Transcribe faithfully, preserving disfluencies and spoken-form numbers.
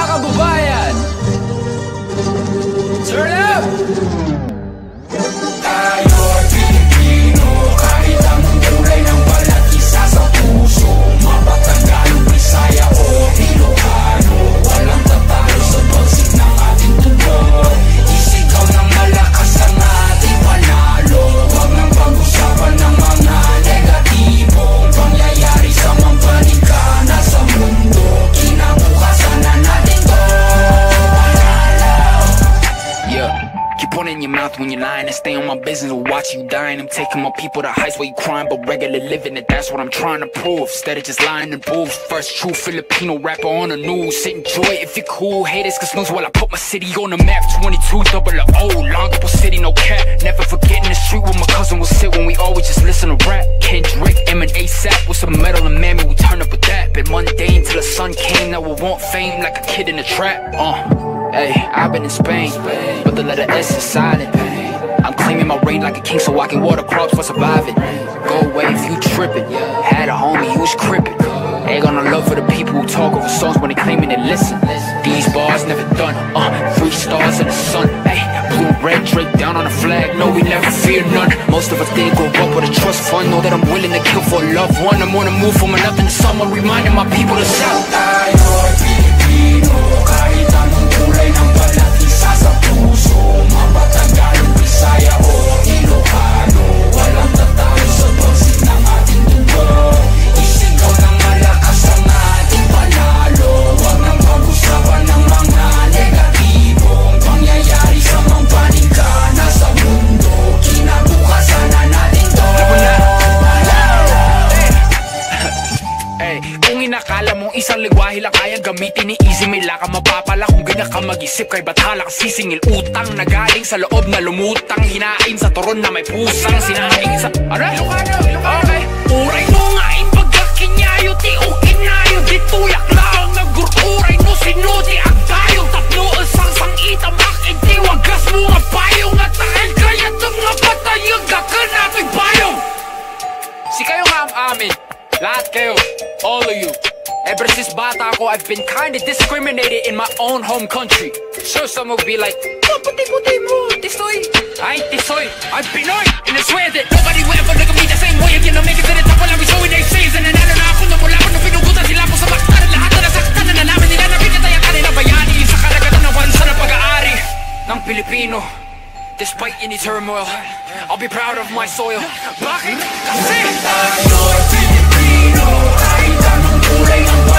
mga kababayan! Turn up! Tayo ay Pilipino, kahit anong kulay ng balat, Isasapuso. Mapa-Tagalog, Bisaya o Ilokano, walang tatalo sa bagsik ng ating dugo. Isigaw ng malakas ang ating panalo. Huwag nang pagusapan ng mga negatibong pangyayari sa mang panig sa mundo. Kinabukasan na natin to. Panalo. Yeah. Keep one in your mouth when you're lying and stay on my business or watch you dying. I'm taking my people to heights where you crying, but regular living it, that's what I'm trying to prove. Instead of just lying and booze. First true Filipino rapper on the news. Enjoy it if you're cool, haters can snooze while I put my city on the map. Twenty-two double O, Olongapo City, no cap. Never forgetting the street where my cousin would sit when we always just listen to rap. Kendrick, M and ASAP with some metal and mammy, we turn up with that. Been mundane till the sun came, now we want fame like a kid in a trap. Uh Hey, I've been in Spain, but the letter S is silent. I'm claiming my reign like a king so I can water crops for surviving. Go away if you trippin'. Had a homie, he was crippin'. Ain't got no love for the people who talk over songs when they claiming they listen. These bars never done, uh, three stars in the sun. Hey, blue and red draped down on the flag, no we never fear none. Most of us didn't grow up with a trust fund, know that I'm willing to kill for a loved one. I'm on the move from nothing to someone, reminding my people to shout. Tayo ay Pilipino, kahit anong kulay ng balat, Isasapuso. Mapa-Tagalog, Bisaya o Ilokano, walang tatalo sa bagsik ng ating dugo. Isigaw ng malakas ang ating panalo. Huwag nang pagusapan ng mga negatibong pangyayari sa mang panig sa mundo. Kinabukasan na natin to. Hey, kung inakala mong isang lingwahe lang kaya gamitin ni Easy, may laka mapapala kung ganyan ka mag-isip. Kay bathala ka sisingil utang na galing sa loob na lumutang. Hinain sa turon na may pusang sinaing sa... Ano? Ilokano, Ilokano. Okay. Uray mo nga impagkakinyayo, ti o kinayo, di tuyak lang nagurturay no sinuti ang tayo. Tatlo ang sang itamak, hindi wagas mo nga payong at tahil kaya itong nga patayang kakanato'y payong. Si kayo nga ang amin, lahat kayo, all of you. Ever since bata ako, I've been kinda discriminated in my own home country. Sure, some will be like, oh, puti-puti mo, tisoy. I ain't tisoy, I'm Pinoy. And I swear that nobody will ever look at me the same way again. I'll make it to the top while I'm showing their shades. And nanalo na ako na mula ko nung pinugutan sila ko sa baktaran. Lahat na nasaktan na nalaman nila na pinatay ang kanilang bayani sa karagatan ng bansa ng pag-aari ng Pilipino. Despite any turmoil, I'll be proud of my soil. Bakit? Kasi tayo ay Pilipino, kahit anong kulay ng